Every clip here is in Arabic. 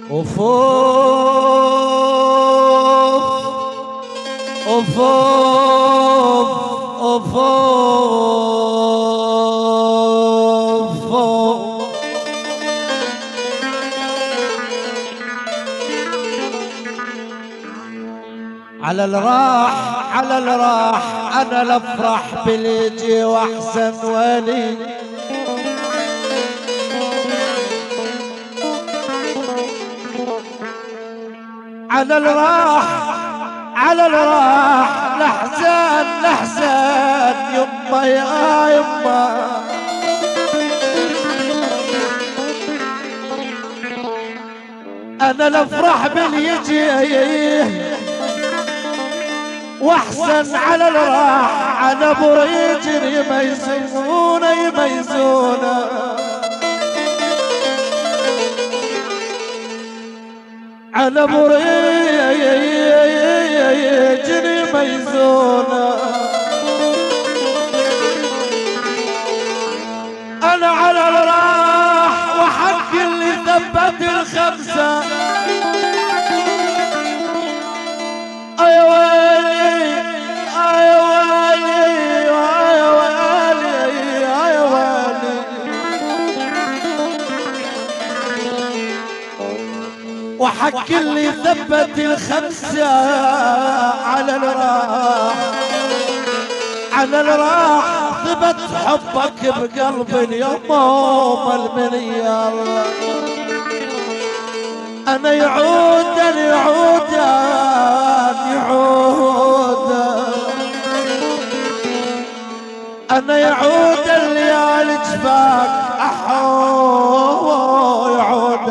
وفوق وفوق وفوق على الراح على الراح انا لافرح بليجي واحسن ولي على الراح على الراح لحزان لحزان يما يا يما انا لافرح باليجي واحسن على الراح انا بريجر يميزونا يميزونا على بريجر يميزونا انا على الراح وحق اللي ثبت الخمسه يا ويلي يا ويلي يا ويلي يا ويلي وحق اللي ثبت الخمسة على الراح على الراح ثبت حبك بقلب اليوم المليار أنا يعود أنا يعود يعود أنا يعود الليالي جفاك أحو يعود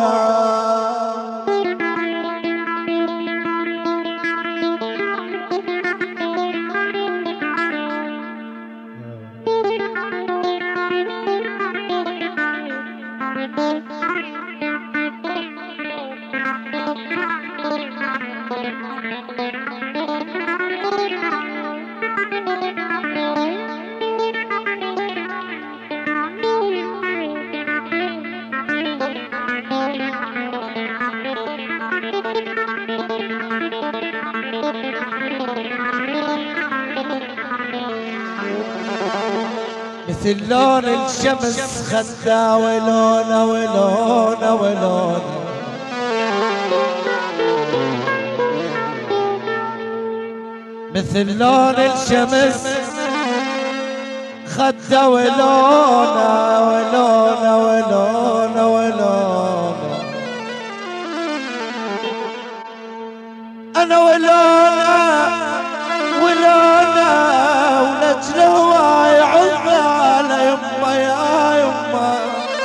مثل لون الشمس خدا ولونه ولونه ولونه مثل لون الشمس خدا ولونه ولونه ولونه ولونه انا ولونه ولونه ولجله يعظ على يما يا يما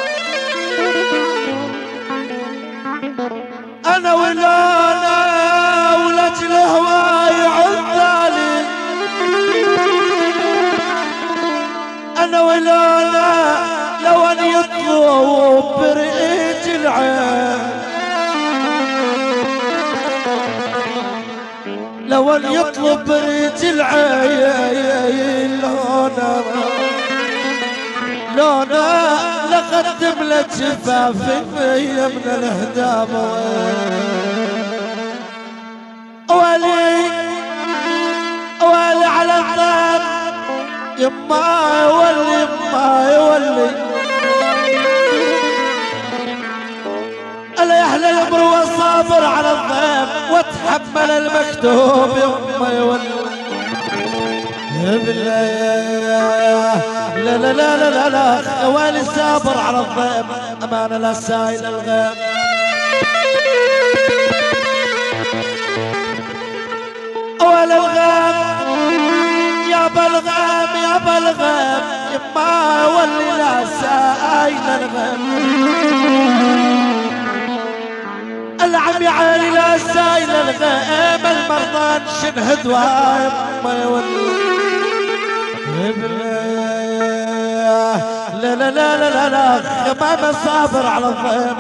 انا ولونه ولجله يعظ علي انا ولونه لو ان يطلب برئيج العين لو ان يطلب بريج العين لونا لقدم له جفافي من الهدام ولي ولي على الضام يما يولي يما يولي ألا يحلى الأمر وصابر على الضيف وتحمل المكتوب يما يولي لا لا لا لا لا لا خوالي صابر على الضيف أمانة لا سايل الغيب ولا الغيب يا بالغيب يا بالغيب يما يولي لا سايل الغيب العم يا عيني لا سايل الغيب المرضان شنهد وما يولي لا لا لا لا لا لا خمامة صابر على الضيم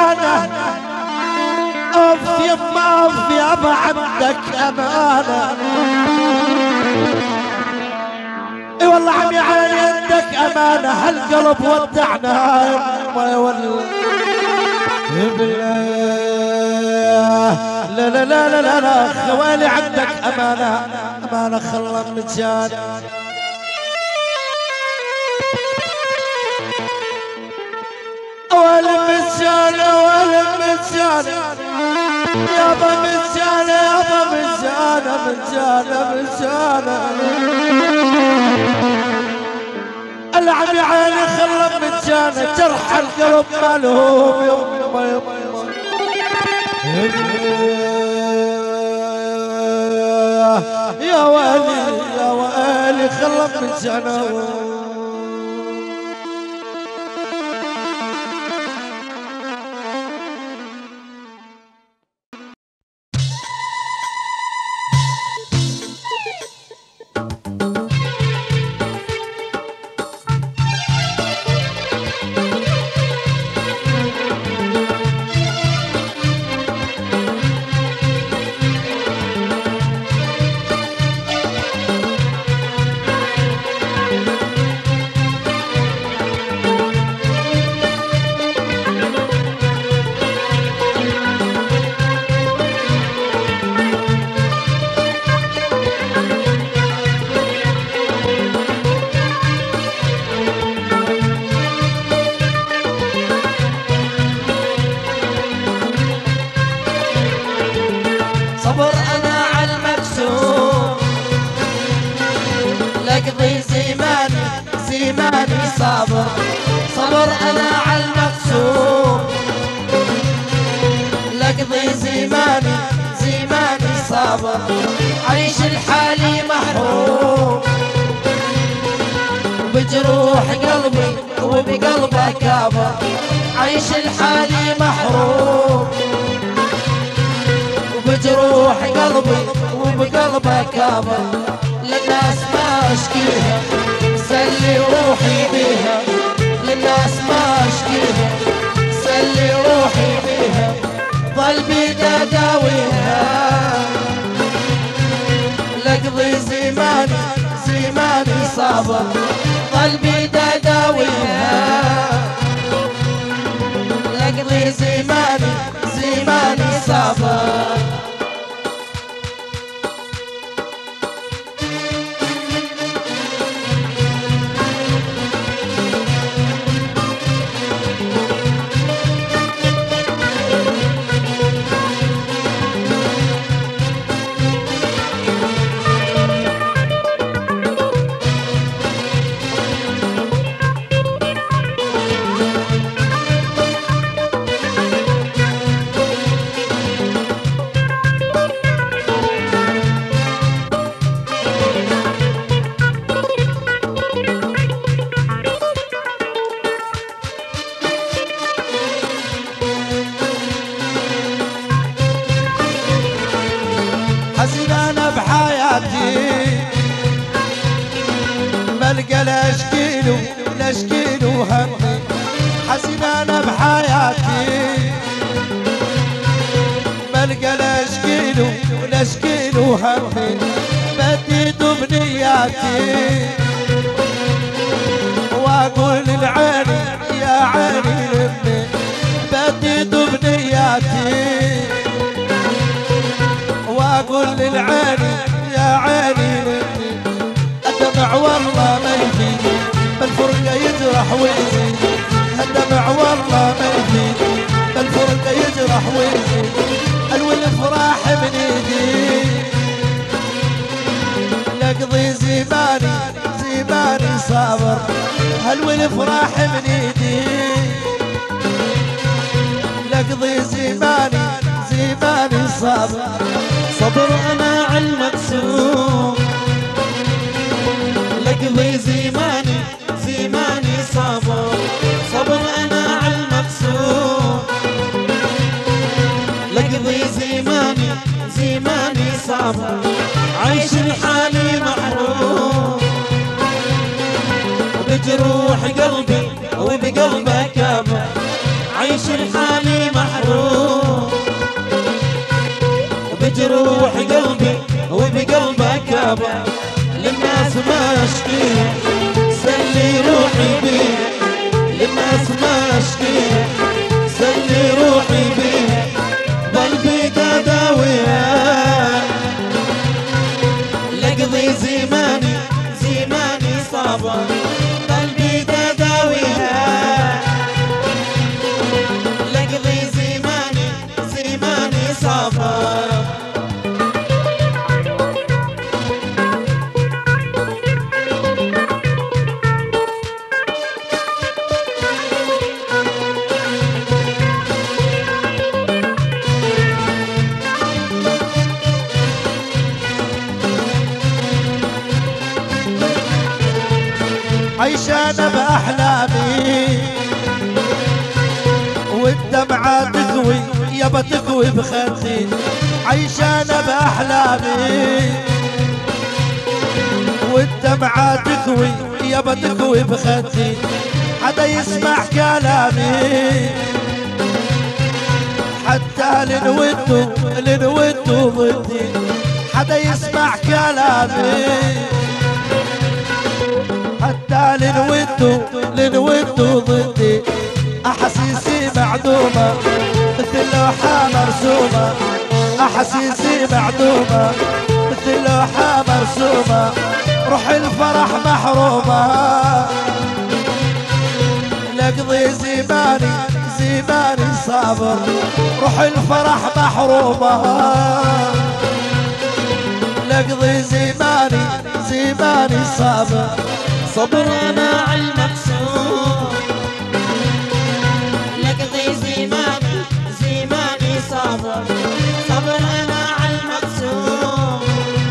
امانه اوف يما اوف يابا عندك امانه. اي والله عمي عيني عندك امانه هالقلب ودعنا يما يولي لا لا لا لا لا لا خوالي عندك امانه امانه خلى مجان. اول مجان اول مجان يابا مجان يابا مجان مجان مجان العب يا عيني خلى مجان جرح القلب مالهم يما يما يا ويلي يا ويلي خلى مجان. صبر انا على المكسور لقضي زماني زماني صابر. صبر انا على المكسور لقضي زماني زماني صابر. عيش الحالي محروم وبجروح قلبي وبقلبه كابر. عيش الحالي محروم بجروح قلبي وبقلبه كابر. للناس ما اشكيها سلي روحي بيها. للناس ما اشكيها سلي روحي بيها. ظل بيدا داويها لقضي زماني زماني صابر. ظل بيدا داويها لقضي زماني زماني صابر. حزين انا بحياتي ملقى لا اشكيله لا اشكيله همي. حزين انا بحياتي ملقى لا اشكيله لا اشكيله همي. بديت بنياتي واقول لعيني يا عيني لمي. بديت بنياتي واقول للعيني يا عيني لمي. الدمع والله ما يفيد بالفرقة يجرح ويزيد. الدمع والله ما يفيد بالفرقة يجرح ويزيد. الفراح من ايدي لقضي زماني زماني صابر. الفراح من ايدي لقضي زماني زماني صابر. صبر انا على المكسور لقضي زماني زماني صابر. صبر انا على المكسور لقضي زماني زماني صابر. عيش الحالي محروم بجروح قلبي وبقلبه كابر. عيش الحالي محروم ما اشكيها سلي روحي بيها للناس ما اشكيها سلي روحي بيها قلبي تداويها لقضي زماني زماني صابر قلبي تداويها لقضي زماني زماني صابر عيشانة بأحلامي والدمعة تكوي يابا تكوي بخدي عيشانة بأحلامي والدمعة تكوي يابا تكوي بخدي حدا يسمع كلامي حتى لنودو ضدي حدا يسمع كلامي حتى لنودو ضدي أحاسيسي معدومة مثل لوحة مرسومة أحاسيسي معدومة مثل لوحة مرسومة روح الفرح محرومة لقضي زماني زماني صابر روح الفرح محرومة لقضي زماني زماني صابر صبر انا على المقسوم لقضي زماني زماني صبر صبر انا على المقسوم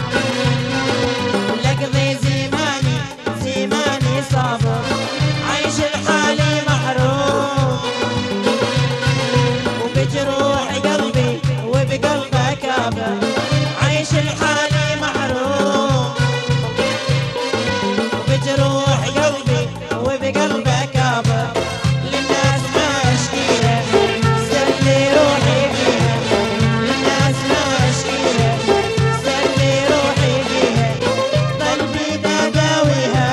لقضي زماني زماني صبر عايش الحالي محروم وبجروح قلبي وبقلبه كابه عايش الحالي محروم بجروح قلبي وبقلبه كابه للناس ما اشكيها سلي روحي بيها للناس ما اشكيها سلي روحي بيها قلبي تداويها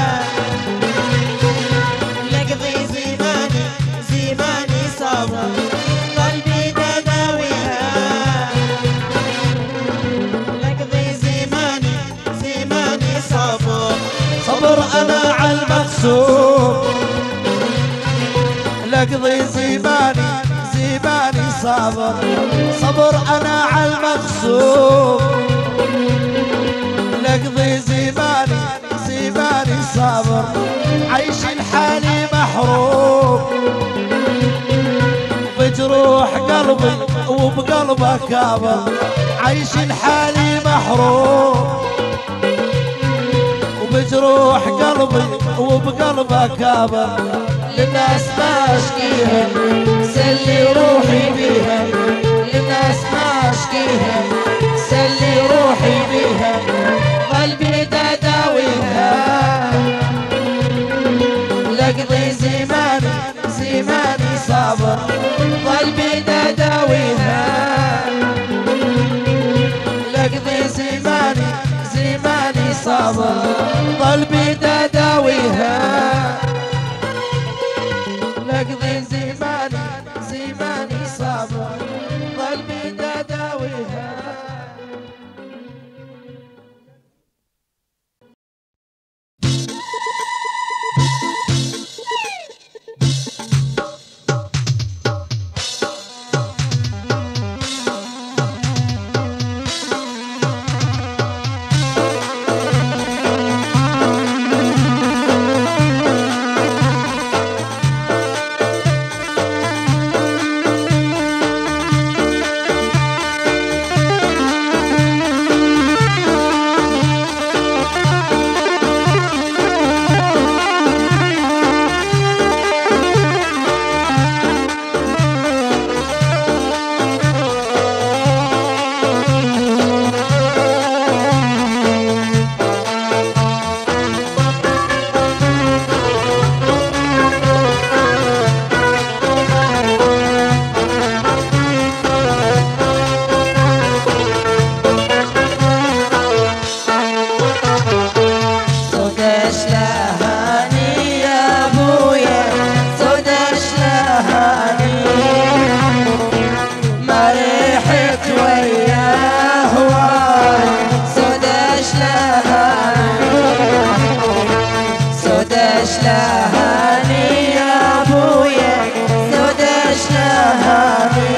لقضي زماني زماني صابر قلبي تداويها لقضي زماني زماني صابر صبر أنا على المقسوم لقضي زماني زماني صابر صبر أنا على المقسوم لقضي زماني زماني صابر عيش الحالي محروم بجروح قلبي وبقلبه كابر عيش الحالي محروم بجروح قلبي وبقلبه كابه للناس ما اشكيها سلي روحي بيها للناس ما اشكيها سلي روحي بيها قلبي تداويها لقضي زماني زماني صابر قلبي تداويها لقضي زماني زماني صابر قلبي تداويها لقضي زماني زماني صابر قلبي تداويها شلهاني يا ابويا سود شلهاني ما ريحت وياه واي سود شلهاني سود شلهاني يا ابويا سود شلهاني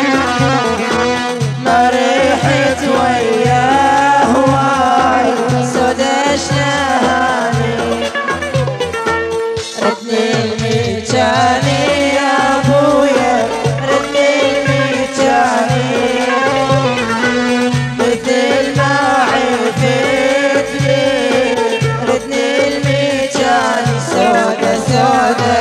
ما ريحت وياه واي سود شلهاني ردني الميجاني يا ابويا ردني الميجاني مثل ما عرفت لي ردني الميجاني سودة سودة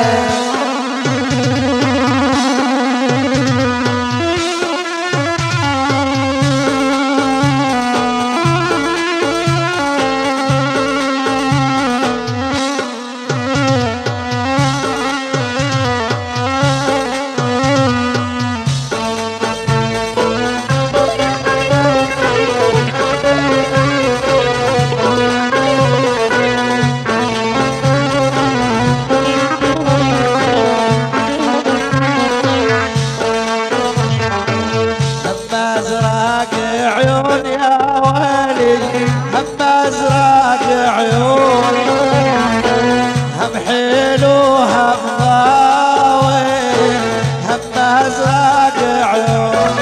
ازرق عيون يا ولي هم ازرق عيون هم حلو هم ضاوي هم ازرق عيون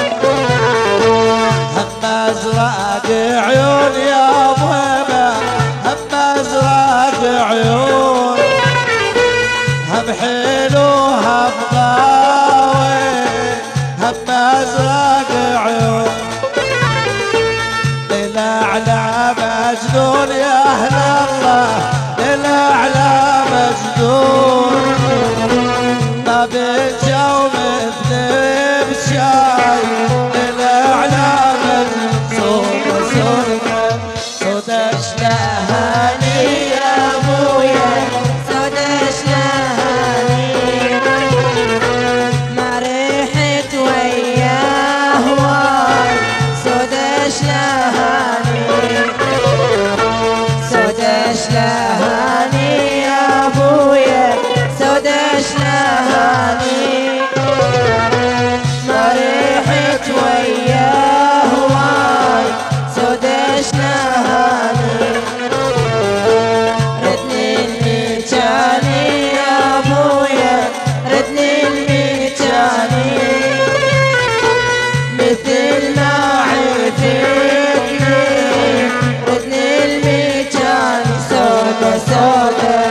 هم ازرق عيون يا ضيبه هم ازرق عيون هم حلو هم ضاوي هم ازرق عيون للأعلى مجنون يا أهل الله للأعلى مجنون ما بجو مثل بشاي للأعلى مجنون صدق شلهاني يا ابويا سود شلهاني ما ريحت وياه واي سود شلهاني سود شلهاني يا ابويا سود شلهاني ما ريحت وياه واي سود شلهاني ردني الميجاني يا ابويا ردني الميجاني مثل ما عرفت لي ردني الميجاني سودة سودة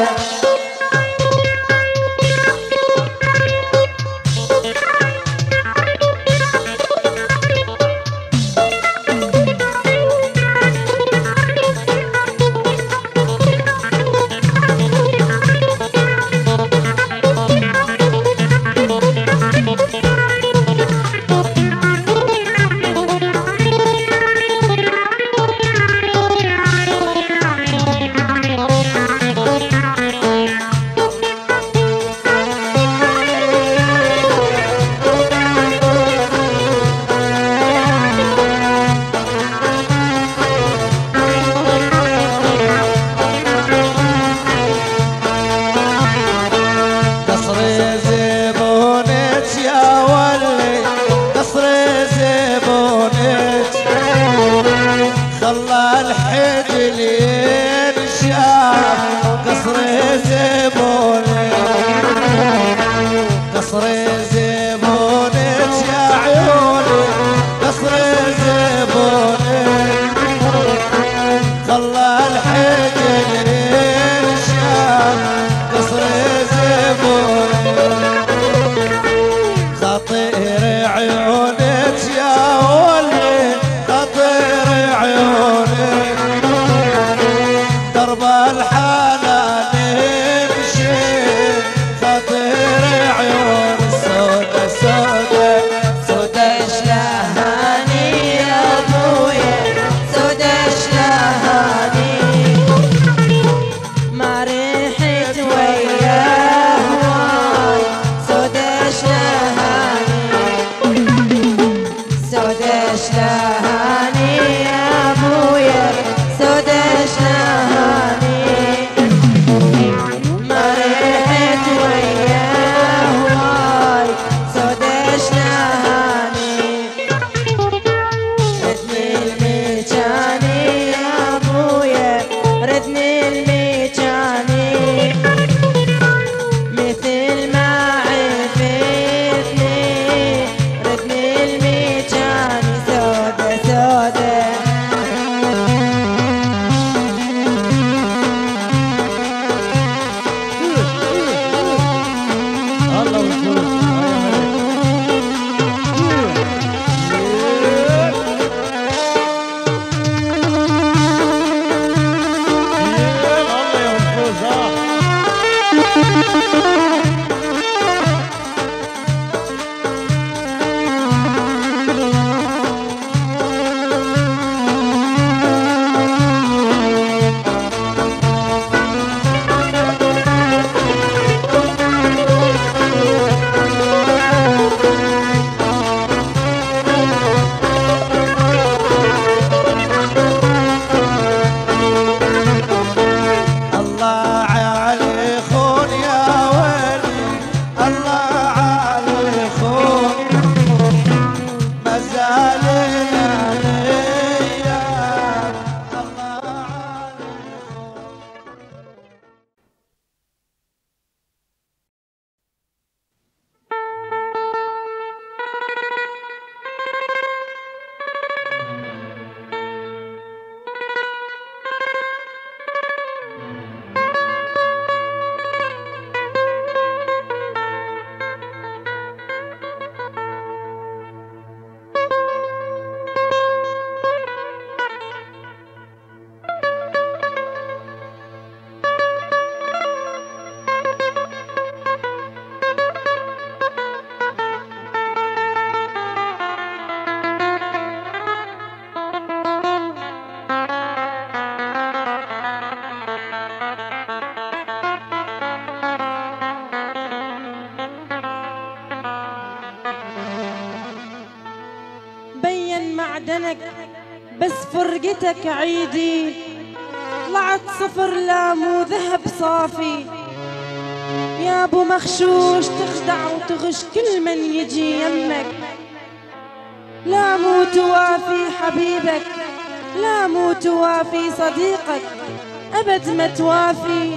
معدنك بس فرقتك عيدي، طلعت صفر لا مو ذهب صافي. يا ابو مخشوش تخدع وتغش كل من يجي يمك، لا مو توافي حبيبك، لا مو توافي صديقك، أبد ما توافي.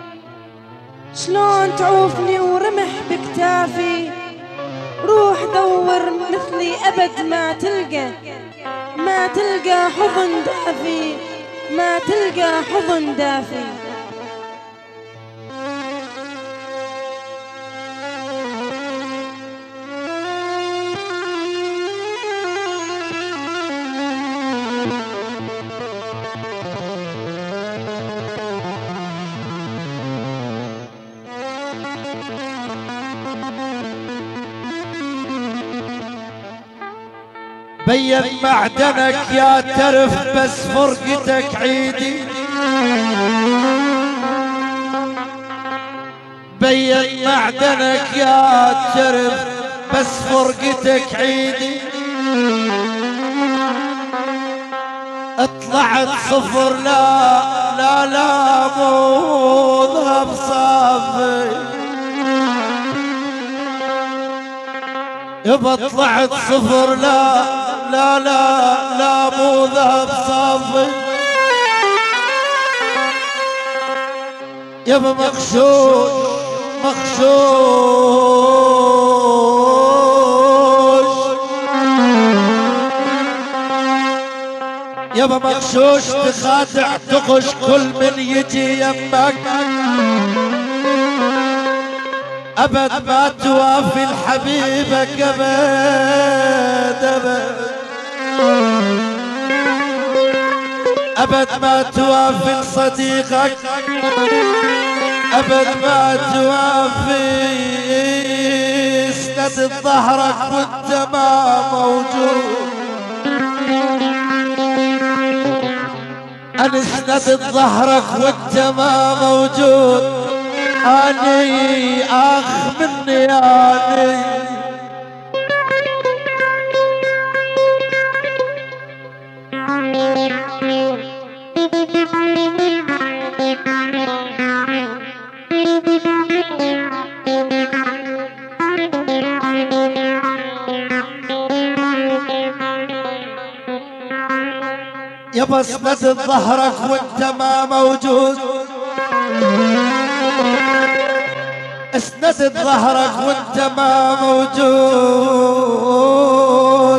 شلون تعوفني ورمح بكتافي، روح دور مثلي أبد ما تلقى، ما تلقى حضن دافي، ما تلقى حضن دافي. بين معدنك يا ترف بس فرقتك عيدي، بين معدنك يا ترف بس فرقتك عيدي. اطلعت صفر لا لا لا مو ذهب صافي، يبا طلعت صفر لا لا لا لا مو ذهب صافي. يبا مغشوش مغشوش، يبا مغشوش تخادع تغش كل من يجي يمك، أبد ما توافي لحبيبك أبد أبد أبد ما توافي لصديقك، أبد ما توافي. اسند ظهرك وانت ما موجود، أنا اسند ظهرك وانت ما موجود. أني أخ مني أني يبا اسند ظهرك وانت ما موجود، اسند ظهرك وانت ما موجود.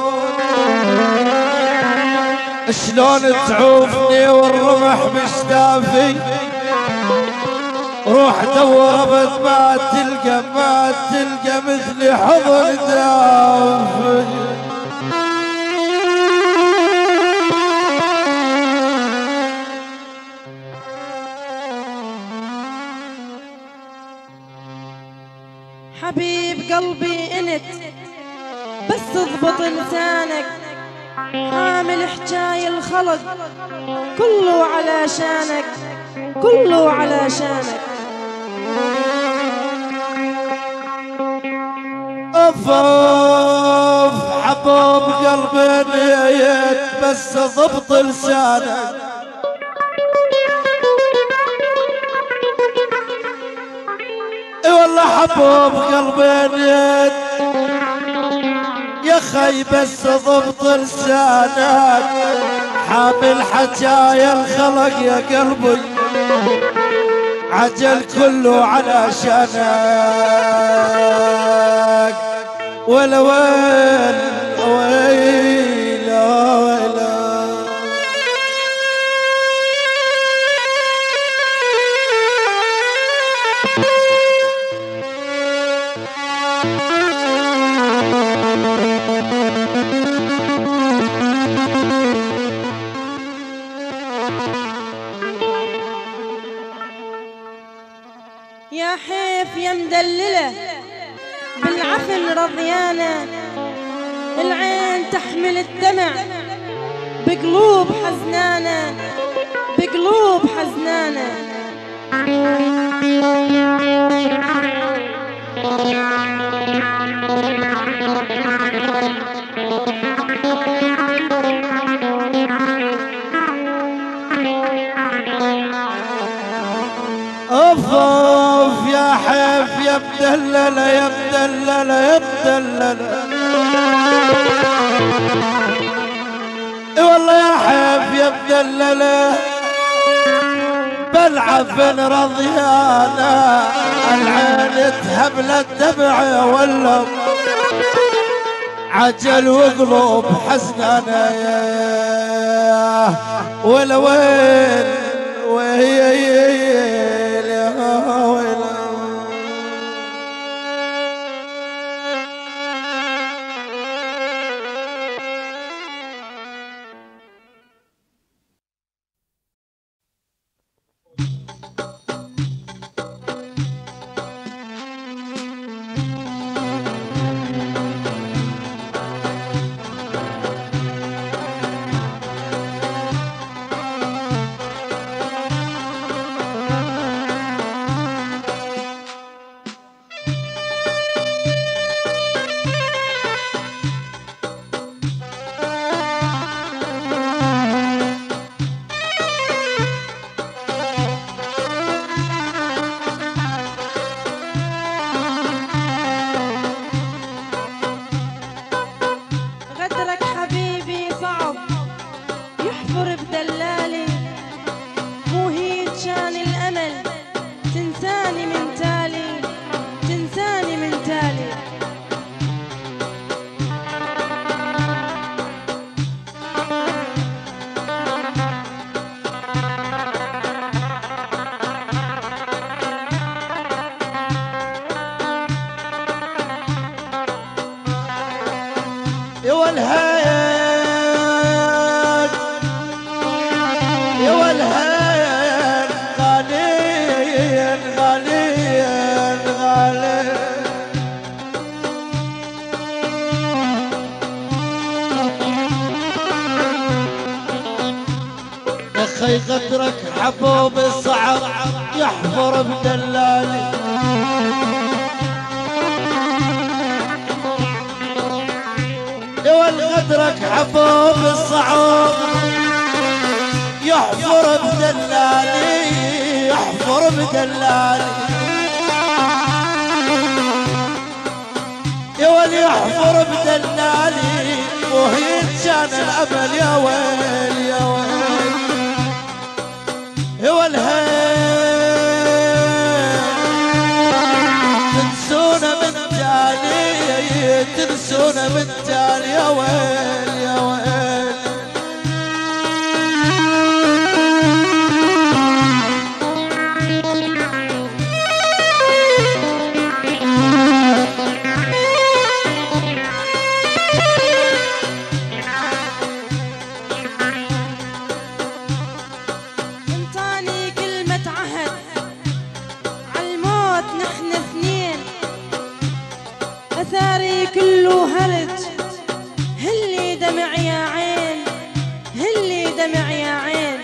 شلون تعوفني والرمح مشتافي، روح دور ابد ما تلقى، ما تلقى مثلي حضن دافي. حبيب قلبي انت بس اضبط لسانك، حامل حجاي الخلق كله علشانك، كله علشانك. اوف اوف حبوب قلبي نيت بس ضبط لسانك، اي والله حبوب قلبي نيت يا خي بس ضبط لسانك، حامل حجايا الخلق يا قلبي عجل كله علشانك. ولا وين ويلا ويلا يا حيف يا مدللة بالعفن رضيانة، العين تحمل الدمع بقلوب حزنانة، بقلوب حزنانة. اوف اوف يا حيف يا مدللة يا مدللة يا مدللة، اي والله يا حيف يا مدللة بالعفن رضيانة، العين تهبل الدمع ولا عجل وقلوب حزنانة. ولا وين وهي يا والهيان يا والهيان غالين غالين غالين، يا خي غدرك حبوب صعب يحفر بدلالي، والغدرك حبوب الصعوب يحفر بدلالي، يحفر بدلالي يا ولي يحفر بدلالي، وهي كان الامل يا ويل يا ويل يا والهيل تنسونا من تالي، تنسونا من تالي يا ويل يا ويل. انطاني كلمة عهد عالموت نحن اثنين، أثاري كله هرج. هلي دمع يا عين، هلي دمع يا عين.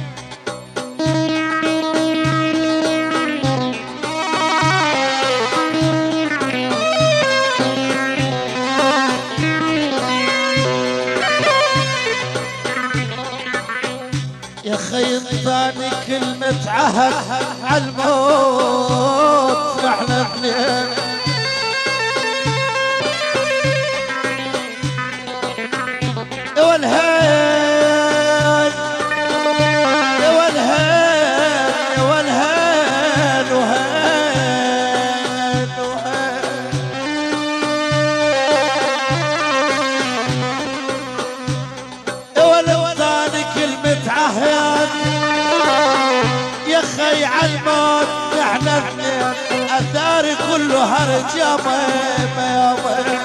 يا خي انطاني كلمة عهد عالموت احنا اثنين. يا والهان يا والهان يا والهان وهان وهان. يا والانطاني كلمة عهد يا خي عالموت احنا اثنين. اثاري كله هرج يا ميمة يا ميمة.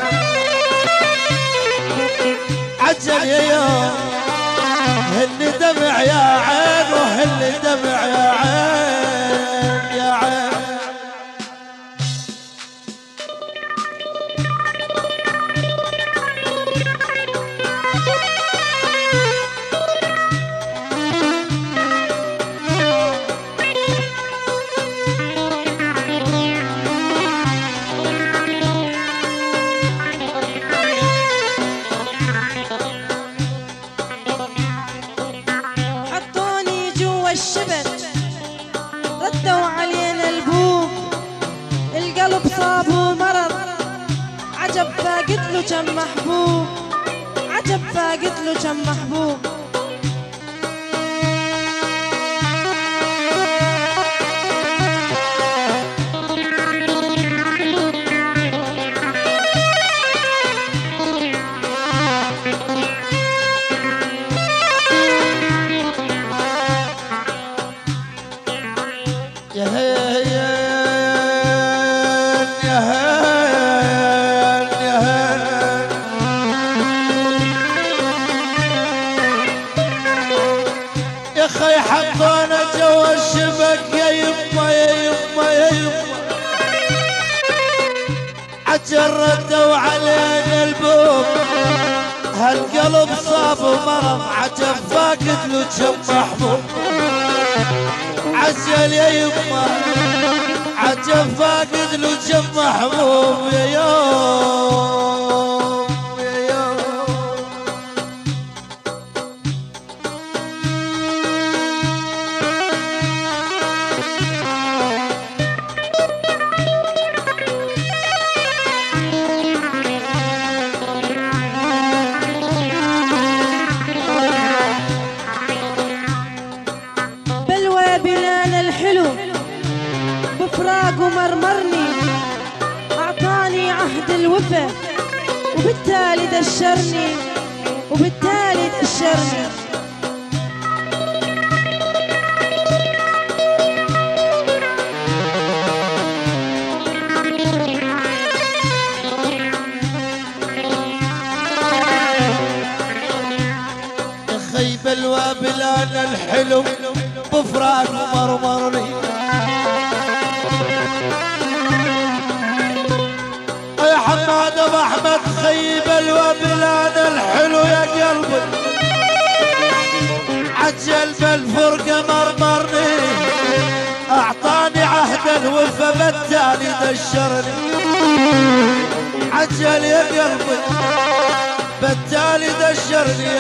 عجل يا يوم هل دمع يا عين وهل دمع يا عين يا عين. حطوني جوا الشبك ردوا علينا البوب. القلب صابه مرض عجب فاقد له كم محبوب، عجب فاقد له كم محبوب. يا هين يا هين يا هين. يا خي حطونا جوا الشبك يا يما يا يما يا يما. عجل ردوا علينا البوب. هالقلب صاب ومرض عجب فاقد له كم محبوب. عجل يا يما عجب فاقد له كم محبوب يا يوم يا يوم. بلوى بلال الحلو بفراقه مرمرني. أعطاني عهد الوفا وبالتالي دشرني، وبالتالي دشرني. يا خي بلوى بلال الحلو بفراق مرمرني. يا حماد ابو احمد خي بلوى بلال الحلو يا قلبي. عجل بالفرقه مرمرني. اعطاني عهد الوفا بالتالي دشرني. عجل يا قلبي بالتالي دشرني يا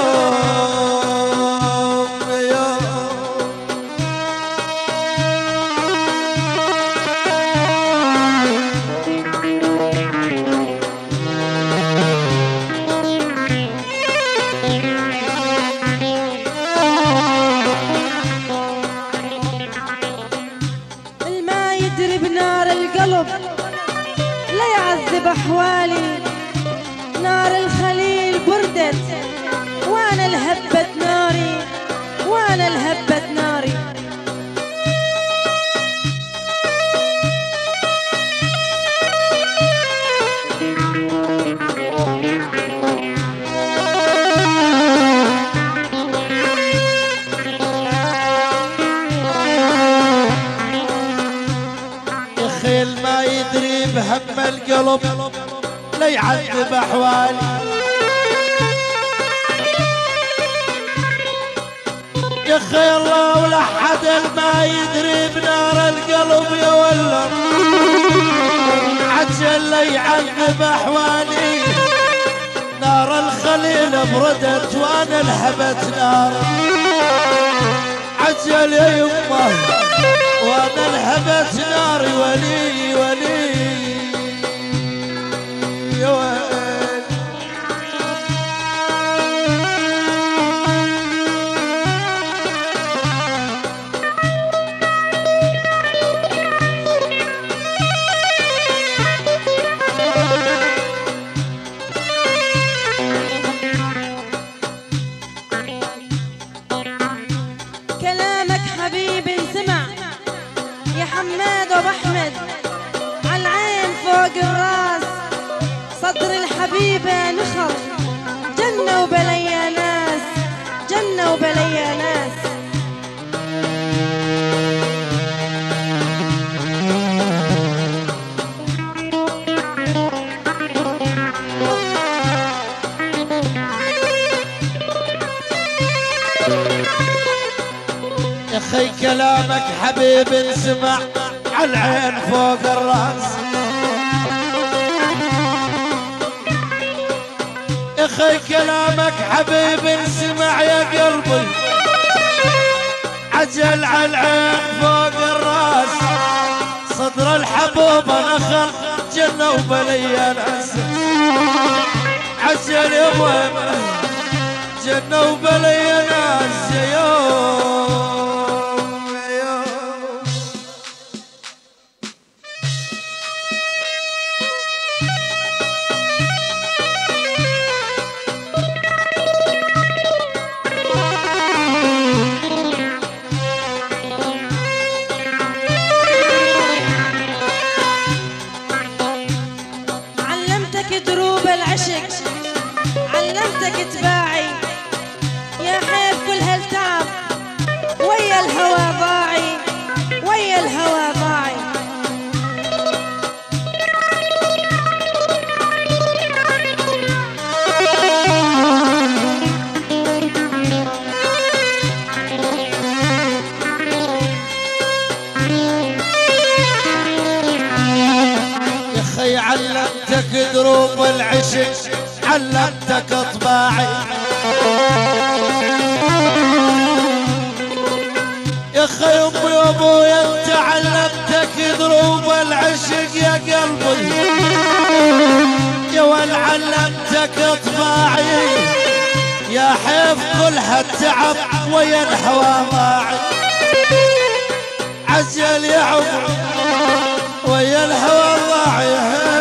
يوم يا يوم. الما يدري بنار القلب لا يعذب أحوالي. نار الخليل بردت وانا الهبت ناري، وانا الهبت ناري. يا خيل ما يدري بهم القلب لي يعذب احوالي. يا اخي الله ولا حد ما يدري بنار القلب يولع، عجل لي يعذب احوالي. نار الخليل بردت وانا انهبت نار، عجل يا يمه وانا انهبت ناري. ولي ولي يا ويل. كلامك حبيبي انسمع يا حماد وابو احمد، عالعين فوق الراس صدر الحبيبه نخر. جنة وبليا ناس، جنة وبليا ناس. يا اخي كلامك حبيب انسمع عالعين فوق الراس. يا اخي كلامك حبيب انسمع يا قلبي، عجل عالعين فوق الراس. صدر الحبوب نخل جنة وبليا ناس، عجل يا مهم جنة وبليا ناس. يا يوم يا يوم علمتك دروب العشق، علمتك تباعي. يا حيف كل هالتعب ويا الهوى ضاعي، ويا الهوى ضاعي. يا اخي علمتك دروب العشق، علمتك طباعي. يا اخي امي وابويا انت علمتك دروب العشق يا قلبي. يا ول علمتك طباعي، يا حيف كل هالتعب ويا الهوى ضاعي. عجل يا عمر ويا الهوى ضاعي.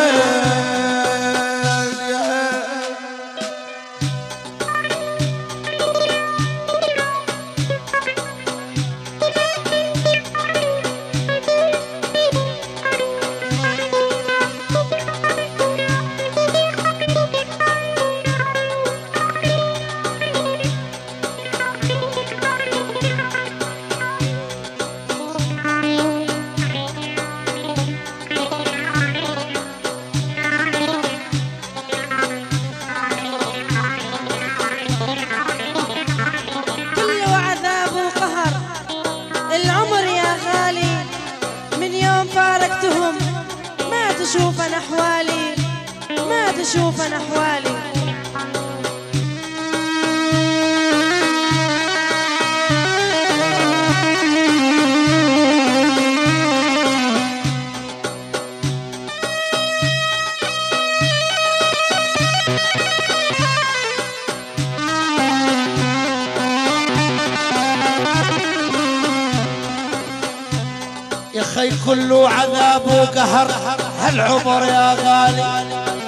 كله عذاب وقهر العمر يا غالي. من يوم فارقتهم ما تشوفن احوالي، ما تشوفن احوالي. يا اخي كله عذاب وقهر هالعمر يا غالي.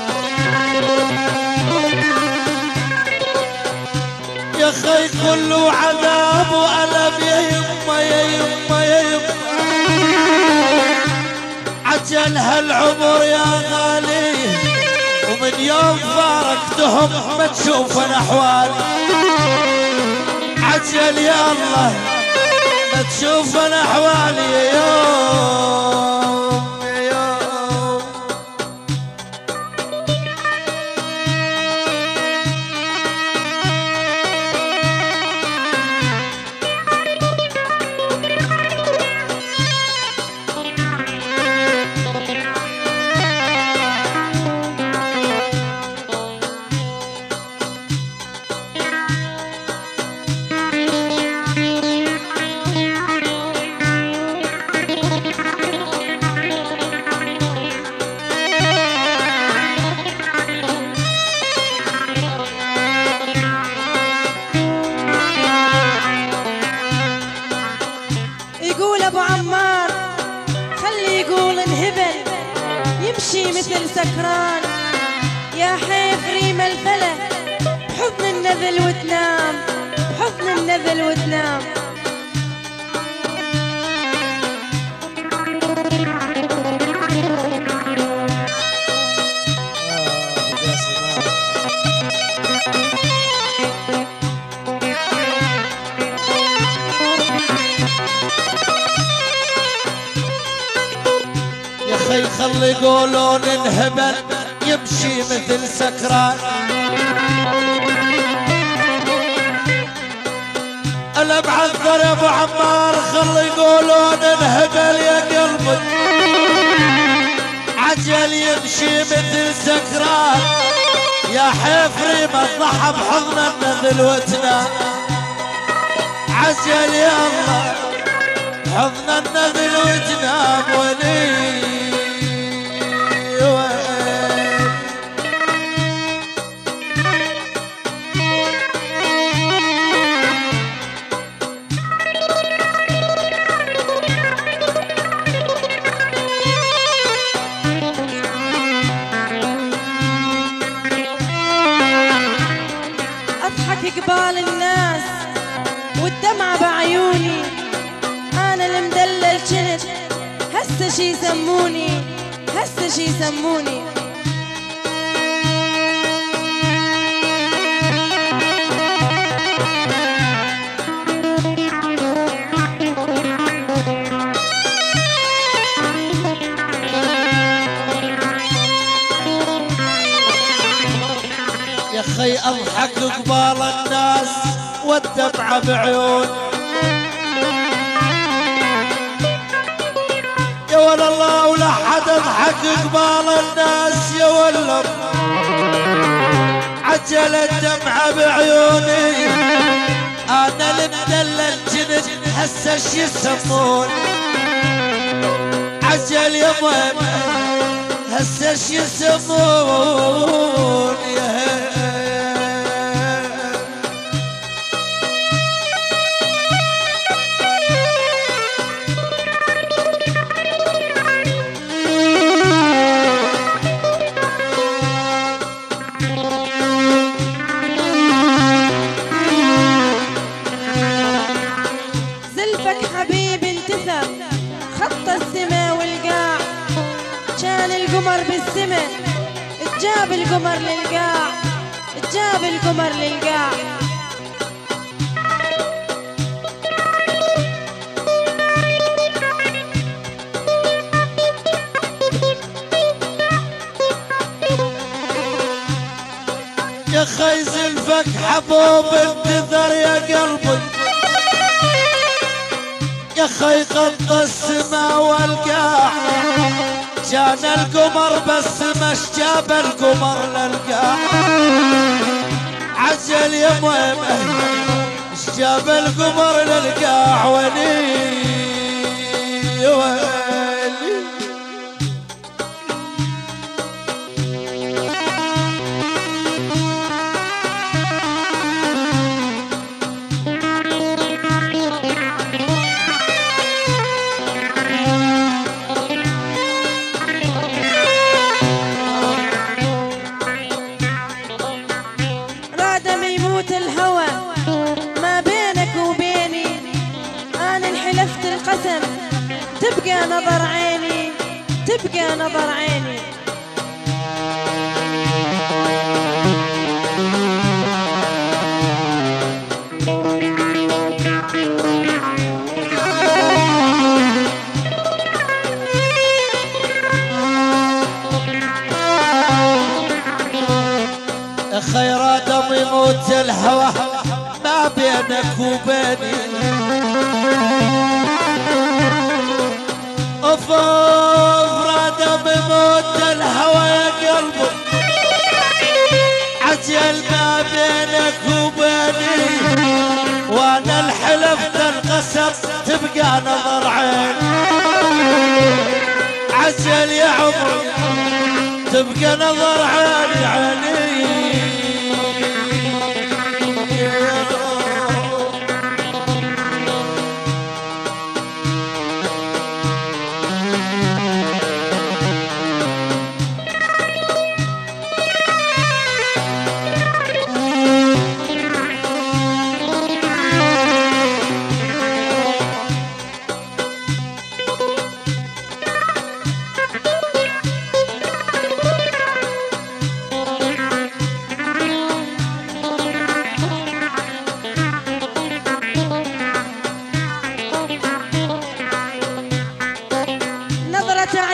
يا اخي كله عذاب وألم يا يمه يا يمه يا يمه. عجل هالعمر يا غالي، ومن يوم فارقتهم ما تشوفن احوالي. عجل يا الله ما تشوفن احوالي. يا يوم يا يوم يمشي مثل سكران. يا حيف ريم الفلا بحضن النذل وتنام، بحضن النذل وتنام. يا خي خلي يقولون انهبل يمشي مثل سكران. انا بعذر يا ابو عمار خلي يقولون انهبل يا قلبي، عجل يمشي مثل سكران. يا حيف ريم الضحى بحضن النذل وتنام، عجل يلا حضن النذل وتنام. ولي اضحك قبال الناس والدمعة بعيوني، انا المدلل جنت هسه شي يسموني، هسه شي يسموني. يا خي اضحك قبال الناس والدمعة بعيون. يا ولا الله ولا حد اضحك قبال الناس يا ولا، عجل الدمعة بعيوني. انا المدلل جنت هسه شي يسمون، عجل يا مهم هسه شي يسمون. يا زلفك حبيب انتثر خط السما والقاع، كان القمر بالسما اتجاب القمر للقاع، اتجاب القمر للقاع. يا خي زلفك حبوب انتثر يا قلبي، يا خي قط السما والقاع. كان القمر بس مش جاب القمر للقاع، عجل يا مهم مش جاب القمر للقاع. ولي ولي رادم يموت الهوى ما بينك وبيني، انا انحلفت القسم تبقى نظر عيني، تبقى نظر عيني. خير دم يموت الهوى ما بينك وبيني. افراد دم يموت الهوى يا قلبي، عجل ما بينك وبيني. وانا الحلفت القسم تبقى نظر عين، عجل يا عمري تبقى نظر عيني عيني.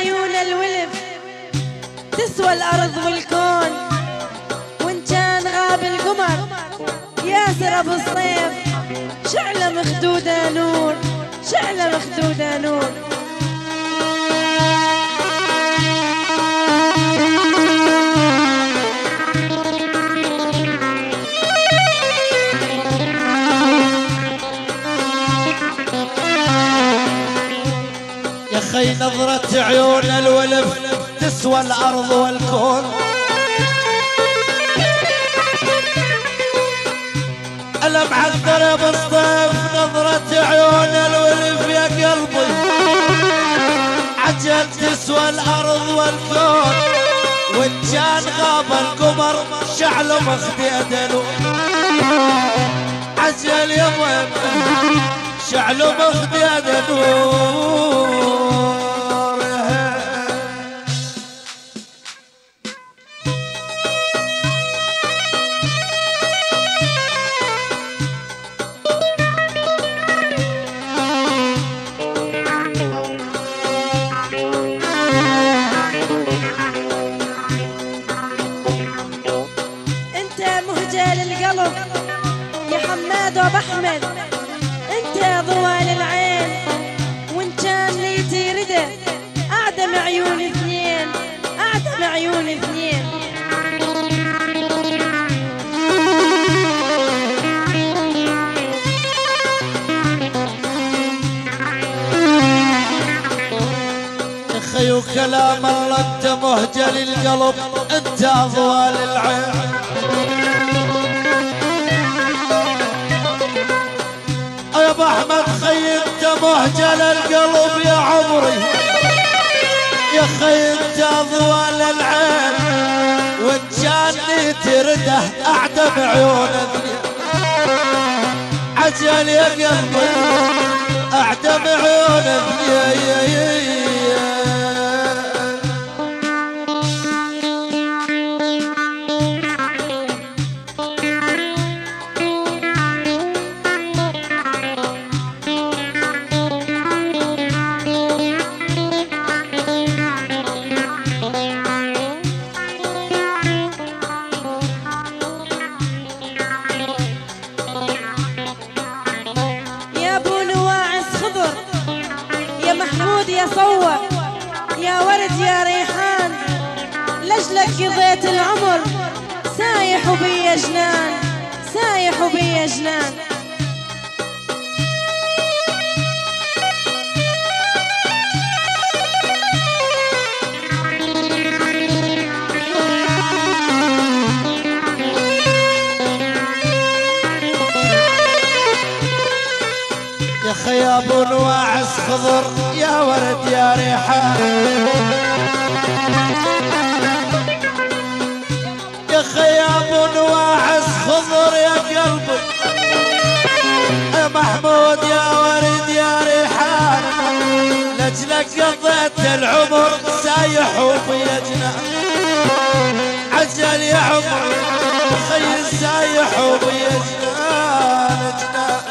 عيون الولف تسوى الأرض والكون، وإن كان غاب القمر ياسر أبو الصيف شعلة مخدودة نور، شعلة مخدودة نور. يا خي نظرة عيون الولف تسوى الأرض والكون، أنا معذر بالصيف نظرة عيون الولف يا قلبي، عجل تسوى الأرض والكون، وإن كان غاب القمر شعله مخديد عجل يا ضيف شعله مخديد نور. القلب يا حماد وبحمد، انت ضوال العين، وان كان لي تيرده اعدم عيون اثنين، اعدم عيون اثنين. يا خي وكلام الله انت مهجل القلب، انت ضوال العين. يا ابو احمد خي انت مهجل القلب يا عمري، يا خي انت ضوال العين، وان جاني ترده اعدم عيون اثنين، عجل يا قلبي اعدم عيون اثنين. يا صور يا ورد يا ريحان، لجلك قضيت العمر سايح وبيا جنان، سايح وبيا جنان. يا خي ابو نواعس خضر يا ورد يا ريحان، يا خي ابو نواعس خضر يا قلبي، يا محمود يا ورد يا ريحان، لجلك قضيت العمر سايح وبيا جنان، عجل يا عمر خي سايح وبيا جنان جنان.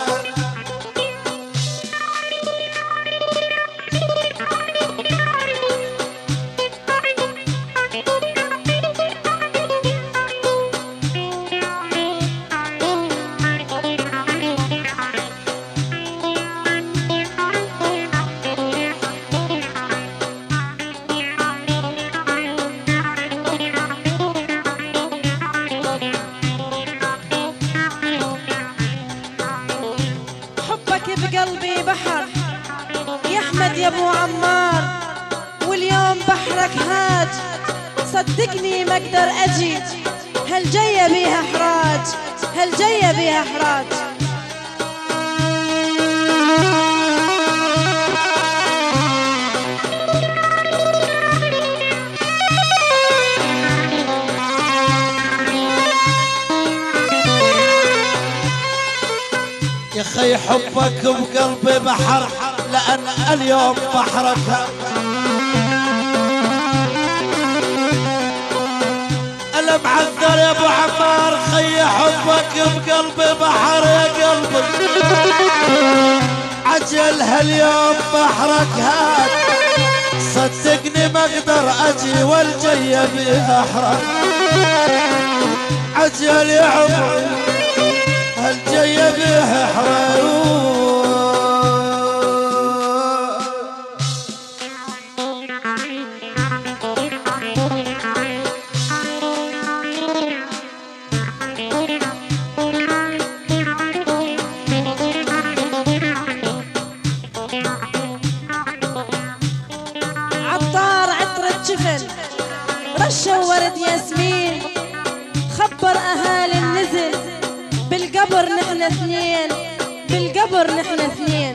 بقلبي بحر يا احمد يا ابو عمار، واليوم بحرك هاج، صدقني ما اقدر اجي، هل جايه بيها احراج، هل جايه بيها احراج. يا خي حبك بقلبي بحر، لأن اليوم بحرك أنا معذر يا ابو عمار، خي حبك بقلبي بحر يا قلبي، عجل هاليوم بحرك هاد، صدقني ما اقدر اجي والجاية بيها احرق. عجل يا عمري هالجاية بيها احرق. رشوا ورد ياسمين خبر اهالي النزل بالقبر نحن اثنين، بالقبر نحن اثنين.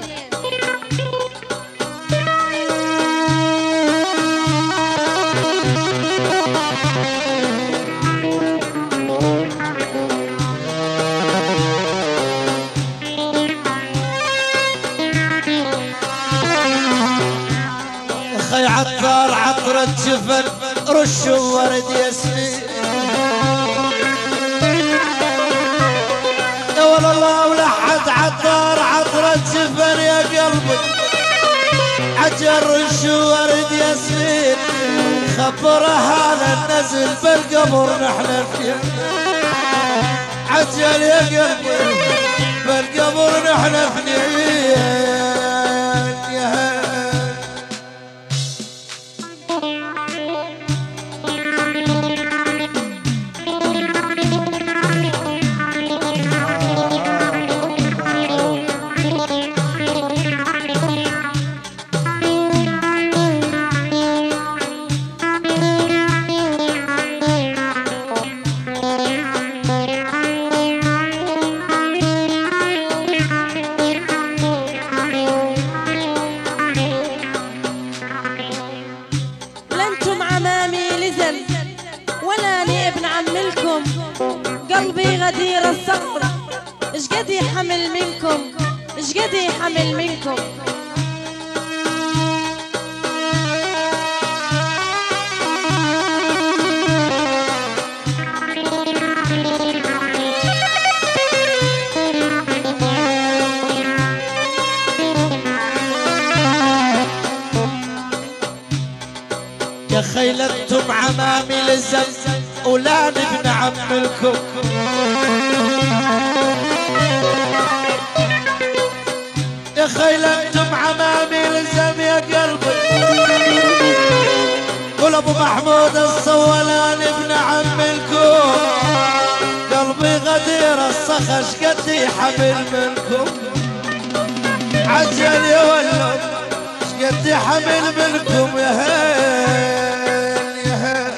خي عطار عطرة جفن رشوا ورد ياسمين. يا والله ولحد عطار عطرة جفن يا قلبي. عجل رشوا ورد ياسمين خبر هذا النزل بالقبر نحن فيه. عجل يا قلبي بالقبر نحن فيه. قلبي غدير الصبر اشقد يحمل منكم، اشقد يحمل منكم. يا خيل انتم عمامي للزم ولا نبن عملكم. يا خيل انتم عمامي للزم يا قلبي. قول ابو محمود الصولان ابن عملكم. قلبي غدير الصخش قد يحمل منكم. عجل يا ولد قد يحمل منكم يا هيل يا هيل.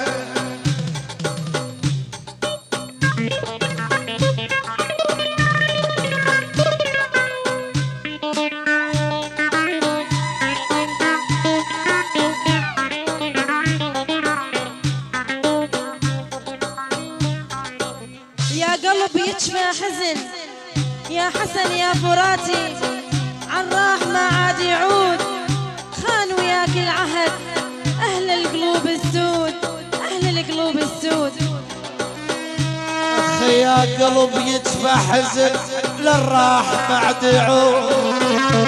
يا قلب يجفى حزن يا حسن يا فراتي، عالراح ما عاد يعود خان وياك العهد. أهل القلوب السود، أهل القلوب السود. أخي يا قلب يجفى حزن للراح ما عاد يعود.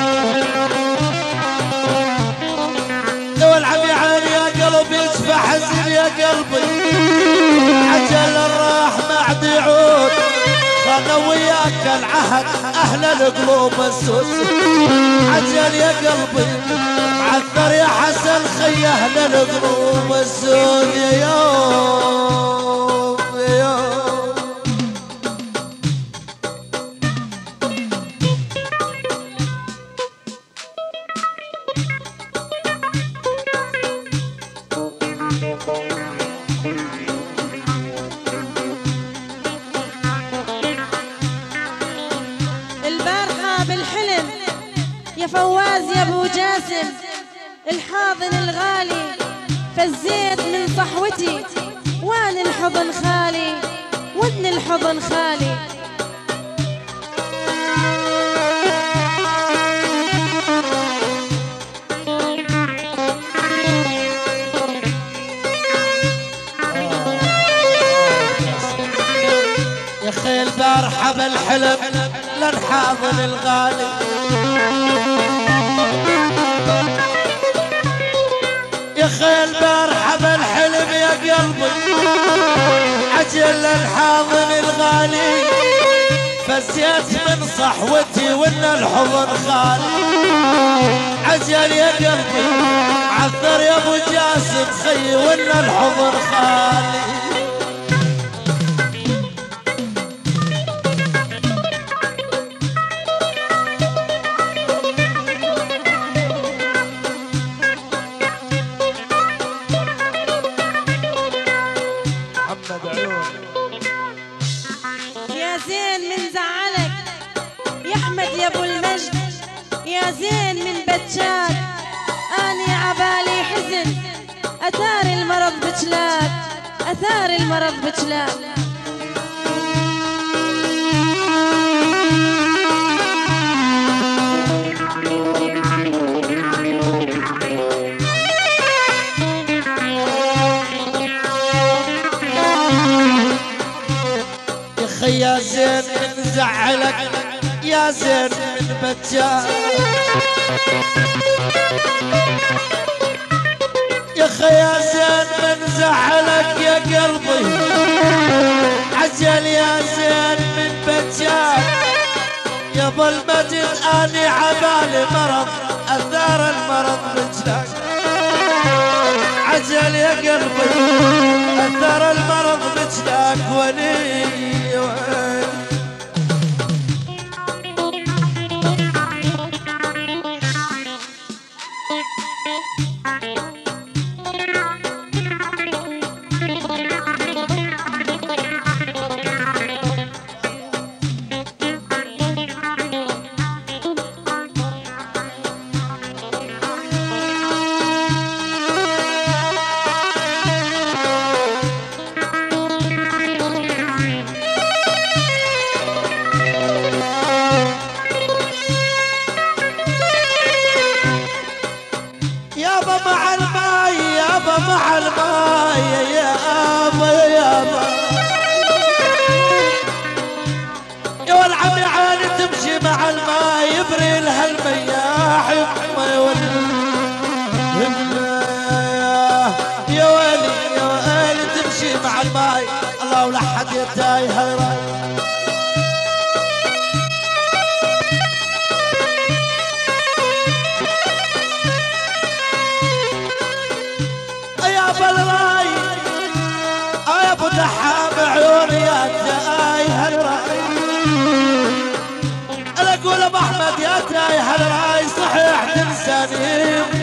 والعب يا عيني يا قلب يجفى حزن يا قلبي. عجل الراح ما عاد يعود خان وياك العهد. أهل القلوب السود. عجل يا قلبي عثر يا حسن خي أهل القلوب السود. يا يوم يا يوم البارحة بالحلم يا فواز يا ابو جاسم الحاضن الغالي. فزيت من صحوتي وان الحضن خالي، وان الحضن خالي. يا خيل بارحة بالحلم للحاضن الغالي. يا خي البارحة بالحلم يا قلبي عجل الحاضن الغالي فزيت من صحوتي وان الحضن خالي عجل يا قلبي عثر يا ابو جاسم خي وان الحضن خالي يا زين من زعلك يا احمد يا ابو المجد يا زين من بتشاك اني عبالي حزن اثار المرض بجلاك اثار المرض بجلاك يا زين من زعلك يا زين من بتشاك يا خي يا زين من زعلك يا قلبي عجل يا زين من بتشاك يا ابو المجد اني عبالي مرض اثار المرض رجلك عجل يا قلبي اثار المرض رجلك ولي مع الماي يابا مع الماي يابا يابا يا والعم يا عالي تمشي مع الماي يبري لها المياح يا ويلي يا ويلي تمشي مع الماي الله ولا حد يتاي هالراي بالراي يا ابو دحام عيوني يا تاي هالراي انا اقول ابو احمد يا تاي هالراي صحيح تنساني